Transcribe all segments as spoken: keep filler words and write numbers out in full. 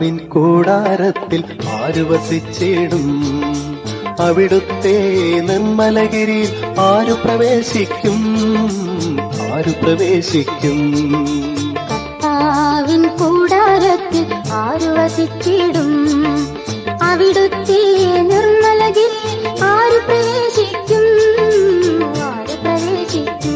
കർത്താവിൻ കൂടാരത്തിൽ ആരു വസിച്ചിടും? അവിടുത്തെ നിർമ്മലഗിരിയിൽ ആരു പ്രവേശിക്കും? ആരു പ്രവേശിക്കും? കർത്താവിൻ കൂടാരത്തിൽ ആരു വസിച്ചിടും? അവിടുത്തെ നിർമ്മലഗിരിയിൽ ആരു പ്രവേശിക്കും? ആരു പ്രവേശിക്കും?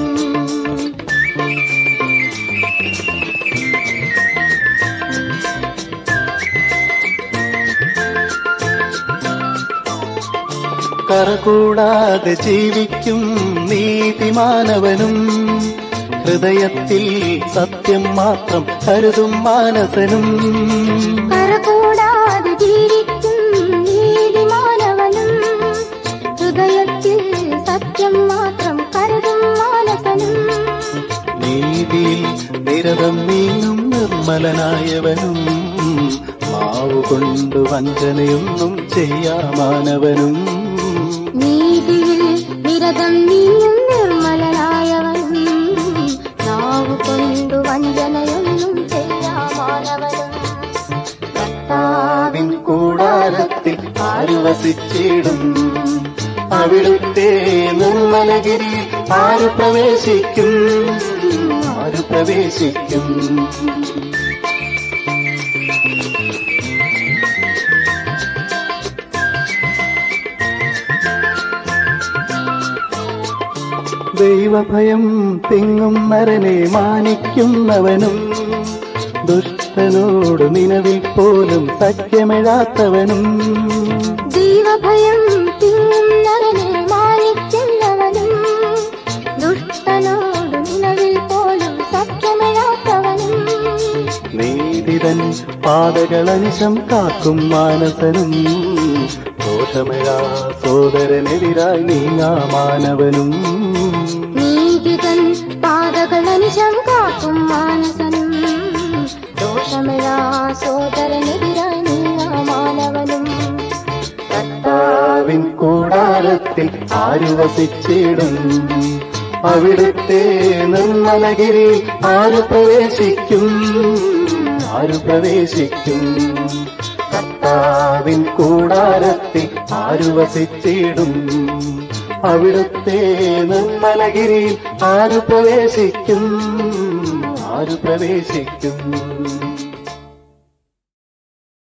കറകൂടാതെ ജീവിക്കും നീതിമാനവനും, ഹൃദയത്തിൽ സത്യം മാത്രം കരുതും മാനസനും. കറകൂടാതെ ജീവിക്കും നീതിമാനവനും, ഹൃദയത്തിൽ സത്യം മാത്രം കരുതും മാനസനും. നീതിയിൽ നിരതം നീങ്ങും നിർമ്മലനായവനും, മാവുകൊണ്ട് വഞ്ചനയൊന്നും ചെയ്യാമാനവനും. നീതിയിൽ നിരതം നീങ്ങും നിർമ്മലനായവനും, നാവുകൊണ്ടു വഞ്ചനയൊന്നും ചെയ്യാമാനവനും. കർത്താവിൻ കൂടാരത്തിൽ ആരു വസിച്ചിടും? അവിടുത്തെ നിർമ്മലഗിരിയിൽ ആരു പ്രവേശിക്കും? ആരു പ്രവേശിക്കും? ദൈവഭയം തിങ്ങും നരനെ മാനിക്കുന്നവനും, ദുഷ്ടനോട് നിലവിൽ പോലും സഖ്യമിഴാത്തവനും. ദൈവഭയം തിങ്ങും നരനെ മാനിക്കുന്നവനും, ദുഷ്ടനോട് നിലവിൽ പോലും സഖ്യമിഴാത്തവനും. നീതിതൻ പാതകളനിശം കാക്കും മാനസനും, ദോഷമിഴാ സോദരനെതിരായി നീങ്ങാമാനവനും. നീതിതൻ പാതകളനിശം കാക്കും മാനസനും, ദോഷമിഴാ സോദരനെതിരായി നീങ്ങാമാനവനും. കർത്താവിൻ കൂടാരത്തിൽ ആരു വസിച്ചിടും? അവിടുത്തെ നിർമ്മലഗിരിയിൽ ആരു പ്രവേശിക്കും? ആരു പ്രവേശിക്കും? കർത്താവിൻ കൂടാരത്തിൽ ആരു വസിച്ചിടും? അവിടുത്തെ നിർമ്മലഗിരിയിൽ ആരു പ്രവേശിക്കും? ആരു പ്രവേശിക്കും?